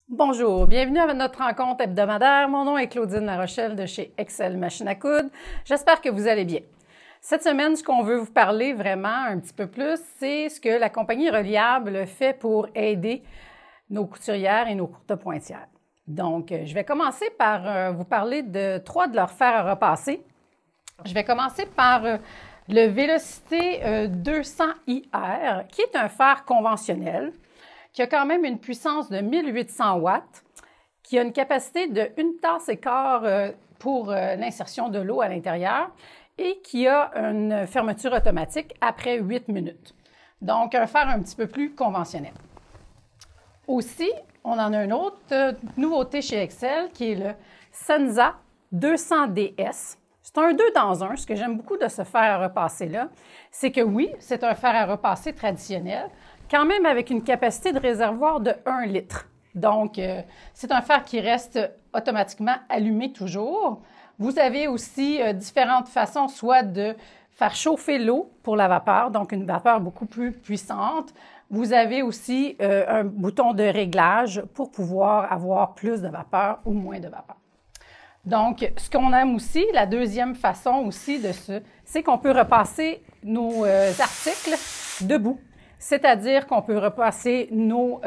Bonjour, bienvenue à notre rencontre hebdomadaire. Mon nom est Claudine Larochelle de chez Excel Machine à coudre. J'espère que vous allez bien. Cette semaine, ce qu'on veut vous parler vraiment un petit peu plus, c'est ce que la compagnie Reliable fait pour aider nos couturières et nos courtes pointières. Donc, je vais commencer par vous parler de trois de leurs fers à repasser. Je vais commencer par le Vélocité 200 IR, qui est un fer conventionnel, qui a quand même une puissance de 1800 watts, qui a une capacité de 1 tasse et quart pour l'insertion de l'eau à l'intérieur et qui a une fermeture automatique après 8 minutes. Donc, un fer un petit peu plus conventionnel. Aussi, on en a une autre nouveauté chez Excel qui est le Senza 200DS. C'est un 2 dans 1. Ce que j'aime beaucoup de ce fer à repasser-là, c'est que oui, c'est un fer à repasser traditionnel, quand même avec une capacité de réservoir de 1 litre. Donc, c'est un fer qui reste automatiquement allumé toujours. Vous avez aussi différentes façons, soit de faire chauffer l'eau pour la vapeur, donc une vapeur beaucoup plus puissante. Vous avez aussi un bouton de réglage pour pouvoir avoir plus de vapeur ou moins de vapeur. Donc, ce qu'on aime aussi, la deuxième façon aussi c'est qu'on peut repasser nos articles debout. C'est-à-dire qu'on peut repasser nos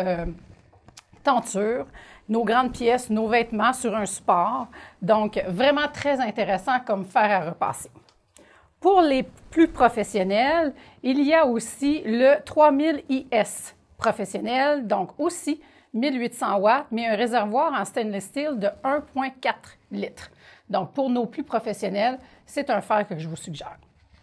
tentures, nos grandes pièces, nos vêtements sur un support. Donc, vraiment très intéressant comme fer à repasser. Pour les plus professionnels, il y a aussi le 3000 IS professionnel, donc aussi 1800 watts, mais un réservoir en stainless steel de 1,4 litres. Donc, pour nos plus professionnels, c'est un fer que je vous suggère.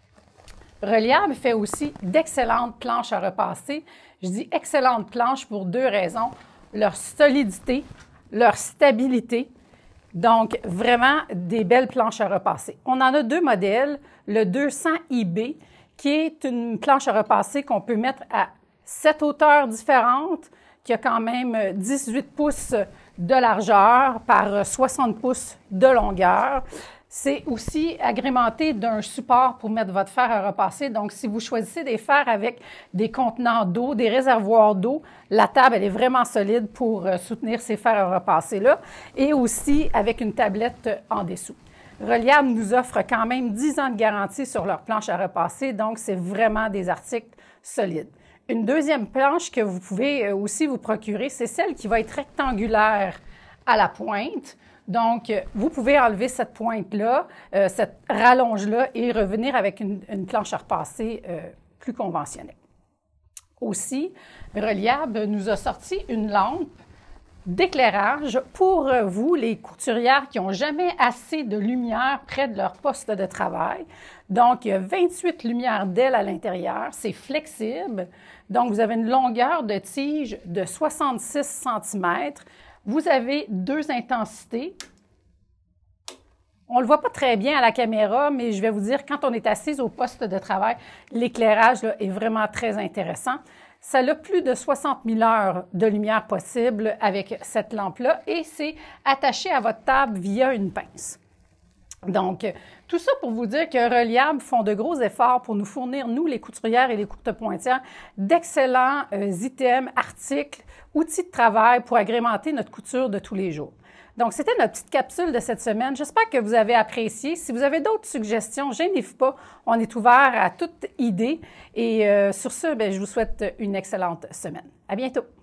Reliable fait aussi d'excellentes planches à repasser. Je dis excellentes planches pour deux raisons. Leur solidité, leur stabilité. Donc, vraiment des belles planches à repasser. On en a deux modèles. Le 200 IB, qui est une planche à repasser qu'on peut mettre à 7 hauteurs différentes, qui a quand même 18 pouces de largeur par 60 pouces de longueur. C'est aussi agrémenté d'un support pour mettre votre fer à repasser. Donc, si vous choisissez des fers avec des contenants d'eau, des réservoirs d'eau, la table, elle est vraiment solide pour soutenir ces fers à repasser-là et aussi avec une tablette en dessous. Reliable nous offre quand même 10 ans de garantie sur leur planche à repasser, donc c'est vraiment des articles solides. Une deuxième planche que vous pouvez aussi vous procurer, c'est celle qui va être rectangulaire à la pointe. Donc, vous pouvez enlever cette pointe-là, cette rallonge-là et revenir avec une planche à repasser plus conventionnelle. Aussi, Reliable nous a sorti une lampe d'éclairage pour vous, les couturières qui n'ont jamais assez de lumière près de leur poste de travail. Donc, il y a 28 lumières d'aile à l'intérieur. C'est flexible. Donc, vous avez une longueur de tige de 66 cm. Vous avez deux intensités. On ne le voit pas très bien à la caméra, mais je vais vous dire, quand on est assise au poste de travail, l'éclairage est vraiment très intéressant. Ça a plus de 60 000 heures de lumière possible avec cette lampe-là et c'est attaché à votre table via une pince. Donc, tout ça pour vous dire que Reliable font de gros efforts pour nous fournir, nous, les couturières et les courtes pointières, d'excellents items, articles, outils de travail pour agrémenter notre couture de tous les jours. Donc, c'était notre petite capsule de cette semaine. J'espère que vous avez apprécié. Si vous avez d'autres suggestions, gênez-vous pas. On est ouvert à toute idée. Et sur ce, je vous souhaite une excellente semaine. À bientôt.